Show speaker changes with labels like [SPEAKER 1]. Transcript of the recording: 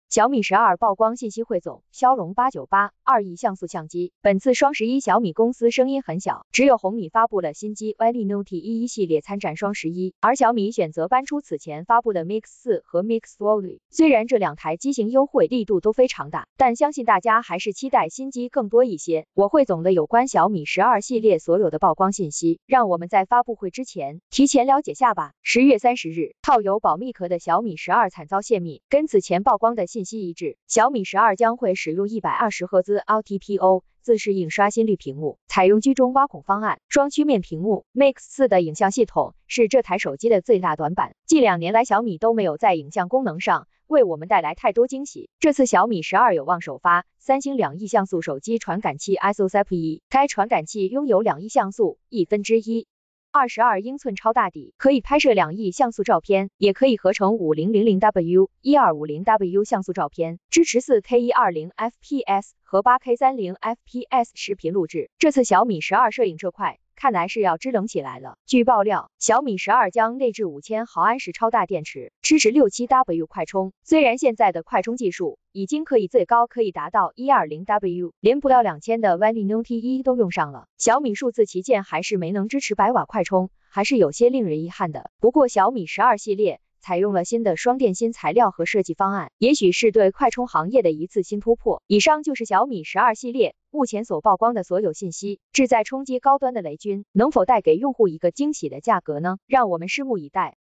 [SPEAKER 1] 小米12曝光信息汇总，骁龙898 2亿像素相机。本次双11小米公司声音很小，只有红米发布了新机 Redmi Note 11系列参战双11，而小米选择搬出此前发布的 Mix 4和 Mix Fold。虽然这两台机型优惠力度都非常大，但相信大家还是期待新机更多一些。我汇总了有关小米12系列所有的曝光信息，让我们在发布会之前提前了解下吧。10月30日，套有保密壳的小米12惨遭泄密，跟此前曝光的信息一致，小米12将会使用120赫兹 LTPO 自适应刷新率屏幕，采用居中挖孔方案，双曲面屏幕。Mix 4的影像系统是这台手机的最大短板，近2年来小米都没有在影像功能上为我们带来太多惊喜，这次小米12有望首发三星2亿像素手机传感器 ISOCP， 该传感器拥有2亿像素1/1。22英寸超大底，可以拍摄2亿像素照片，也可以合成5000W、1250W 像素照片，支持4K 120fps 和8K 30fps 视频录制。这次小米12摄影这块看来是要支棱起来了。据爆料，小米12将内置5000毫安时超大电池，支持67W 快充。虽然现在的快充技术已经最高可以达到120W， 连不了2000的 Redmi Note 11都用上了，小米数字旗舰还是没能支持100瓦快充，还是有些令人遗憾的。不过小米12系列采用了新的双电芯材料和设计方案，也许是对快充行业的一次新突破。以上就是小米12系列目前所曝光的所有信息，志在冲击高端的雷军，能否带给用户一个惊喜的价格呢？让我们拭目以待。